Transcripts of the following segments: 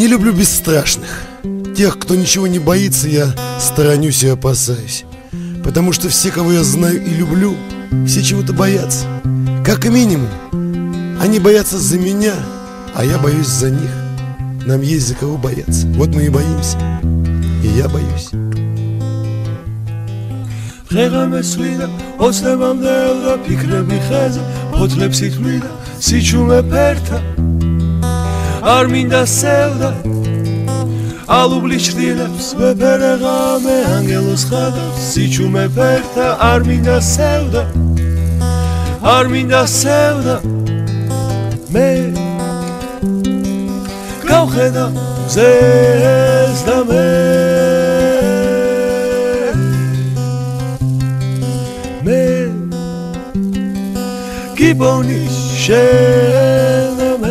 Не люблю бесстрашных. Тех, кто ничего не боится, я сторонюсь и опасаюсь. Потому что все, кого я знаю и люблю, все чего-то боятся. Как минимум, они боятся за меня, а я боюсь за них. Нам есть за кого бояться. Вот мы и боимся. И я боюсь. ალუბლი ჩრდილებს ვეფერეღამე ანგელოს ხადავს სიჩუმე ფერთა არ მინდა სევდა არ მინდა სევდა მე გავხედავ მზეს და მე გიბონი შენ და მე.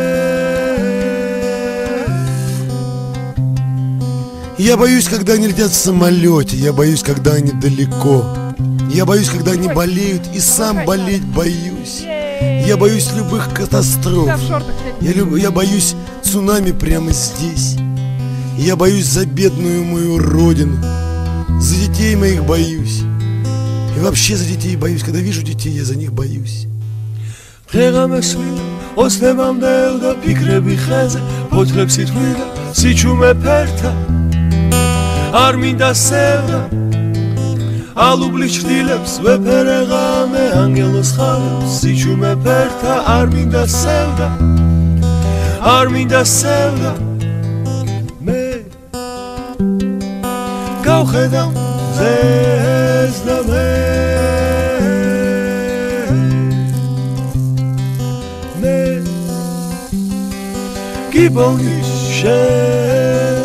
Я боюсь, когда они летят в самолете. Я боюсь, когда они далеко. Я боюсь, когда они болеют. И сам болеть боюсь. Я боюсь любых катастроф. Я боюсь цунами прямо здесь. Я боюсь за бедную мою родину. За детей моих боюсь. И вообще за детей боюсь. Когда вижу детей, я за них боюсь. არ მინდა სევდა ალუბლი ჩრდილებს ვეფერეღამე ანგელოს ხადავს სიჩუმე ფერთა არ მინდა სევდა არ მინდა სევდა მე გავხედავ მზეს და მე გიბონი შენ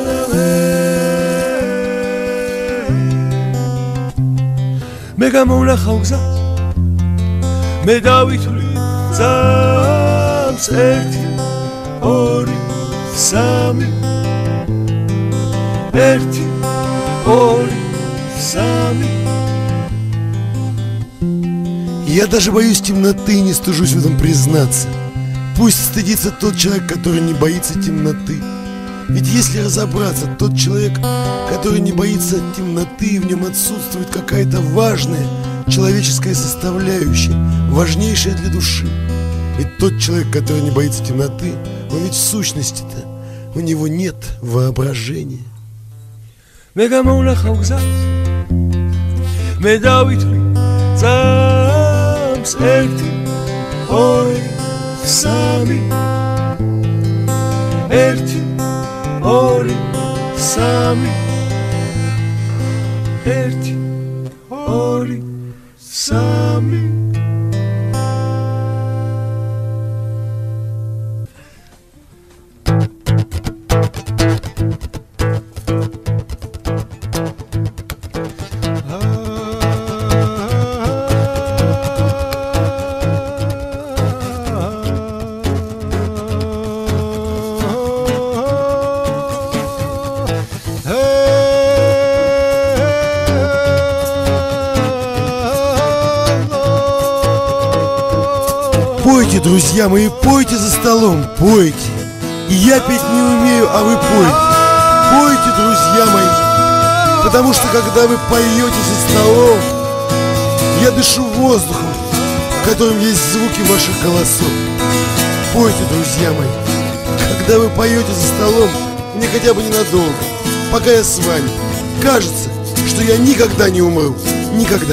მე გამოვნახავ გზას მე დავითვლი ძამს 1 2 3 1 2 3 Я даже боюсь темноты и не стыжусь в этом признаться. Пусть стыдится тот человек, который не боится темноты. Ведь если разобраться, тот человек, который не боится темноты, в нем отсутствует какая-то важная человеческая составляющая, важнейшая для души. Ведь тот человек, который не боится темноты, он ведь в сущности-то, у него нет воображения. ორი სამი ერთი ორი სამი Пойте, друзья мои, пойте за столом, пойте. И я петь не умею, а вы пойте. Пойте, друзья мои, потому что когда вы поете за столом, я дышу воздухом, в котором есть звуки ваших голосов. Пойте, друзья мои, когда вы поете за столом, мне хотя бы ненадолго, пока я с вами, кажется, что я никогда не умру. Никогда.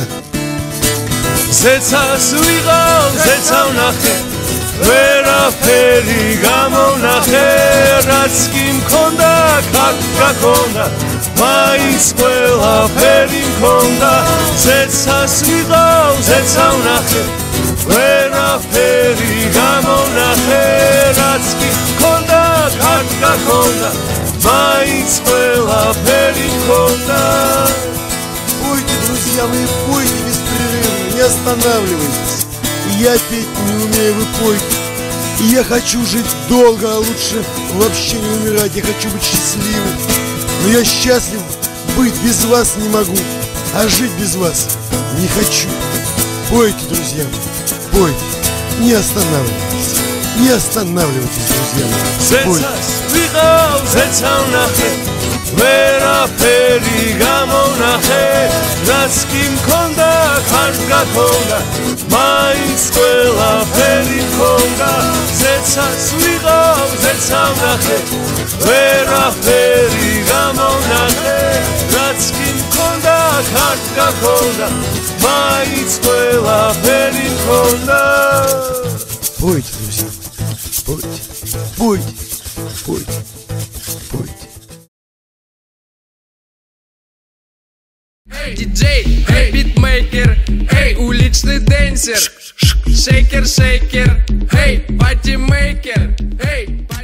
ზეცას ვიღავ, ზეცა ვნახე, ვერაფერი გამოვნახე, რაც კი მქონდა, ქართ გაქონდა, მაინც ყველაფერი მქონდა. ზეცას ვიღავ, ზეცა ვნახე, ვერაფერი გამოვნახე, რაც კი მქონდა, ქართ გაქონდა, მაინც ყველაფერი მქონდა. Пойте, друзья мои, пойте беспрерывно, не останавливайтесь. Я петь не умею, вы пойте. И я хочу жить долго, а лучше вообще не умирать. Я хочу быть счастливым. Но я счастлив быть без вас не могу, а жить без вас не хочу. Пойте, друзья мои, пойте. Не останавливайтесь. Не останавливайтесь, друзья мои. Пойте. ვიყავ ზეცავნახე ვერაფერი გამონახე რაც კი მქონდა ხარს გაქონდა მაინც ყველაფერი მქონდა ზეცას ვიყავ ზეცავნახე ვერაფერი გამონახე რაც კი მქონდა ხარს გაქონდა მაინც ყველაფერი მქონდა Пойте, друзья, пойте, пойте, пойте, пойте. Эй, диджей, эй, битмейкер, эй, уличный денсер, шейкер, шейкер, эй, патимейкер, эй,